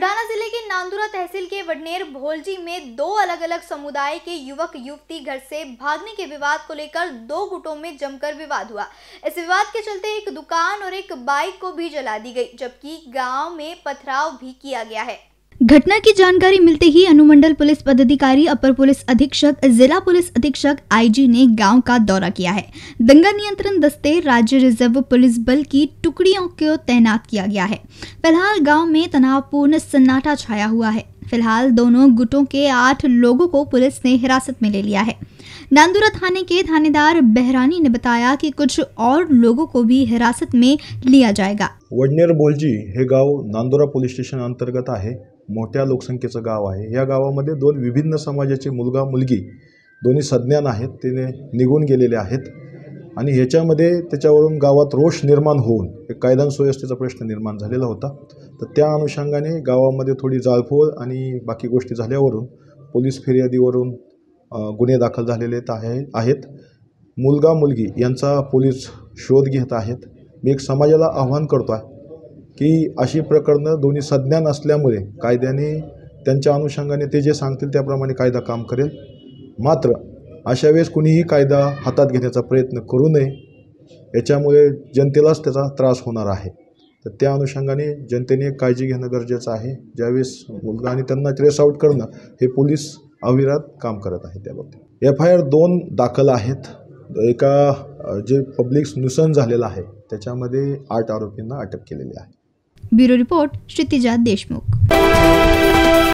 बुल्ढाना जिले के नांदुरा तहसील के वडनेर भोलजी में दो अलग अलग समुदाय के युवक युवती घर से भागने के विवाद को लेकर दो गुटों में जमकर विवाद हुआ। इस विवाद के चलते एक दुकान और एक बाइक को भी जला दी गई, जबकि गांव में पथराव भी किया गया है। घटना की जानकारी मिलते ही अनुमंडल पुलिस पदाधिकारी, अपर पुलिस अधीक्षक, जिला पुलिस अधीक्षक, आईजी ने गांव का दौरा किया है। दंगा नियंत्रण दस्ते, राज्य रिजर्व पुलिस बल की टुकड़ियों को तैनात किया गया है। फिलहाल गांव में तनावपूर्ण सन्नाटा छाया हुआ है। फिलहाल दोनों गुटों के 8 लोगों को पुलिस ने हिरासत में ले लिया है। नांदुरा थाने के थानेदार बहरानी ने बताया कि कुछ और लोगों को भी हिरासत में लिया जाएगा। वडनेर भोलजी हे गाव नांदुरा पोलीस स्टेशन अंतर्गत आहे। मोठ्या लोकसंख्येचं गाव आहे। या गावामध्ये दोन विभिन्न समाजाचे मुलगा मुलगी दोन्ही सज्ञान आहेत, ते निघून गेलेले आहेत आणि ह्याच्यामध्ये त्याच्यावरून गावात रोष निर्माण होऊन एक कायदा सुव्यवस्थेचा प्रश्न निर्माण झालेला होता। तर त्या अनुषंगाने गावामध्ये थोडी जाळपोळ आणि बाकी गोष्टी झाल्यावरून पोलीस फिर्यादीवरून गुन्हे दाखल झालेले आहेत। मुलगा मुलगी यांचा पोलीस शोध घेत आहेत। मी एक समाजाला आव्हान करतोय की अशी प्रकरणं दोन्ही सज्ञान असल्यामुळे कायद्याने त्यांच्या अनुषंगाने ते जे सांगतील त्याप्रमाणे कायदा काम करेल। मात्र अशा वेळेस कुणीही कायदा हातात घेण्याचा प्रयत्न करू नये, याच्यामुळे जनतेलाच त्याचा त्रास होणार आहे। तर त्या अनुषंगाने जनतेने काळजी घेणं गरजेचं आहे। ज्यावेळेस मुलगा आणि त्यांना ट्रेस आउट करणं हे पोलीस अविरत काम करत आहेत। त्याबाबतीत FIR 2 दाखल आहेत। एका जे पब्लिक नुकसान झालेलं आहे त्याच्यामध्ये 8 आरोपींना अटक केलेली आहे। Bureau report, Kshitija Deshmukh.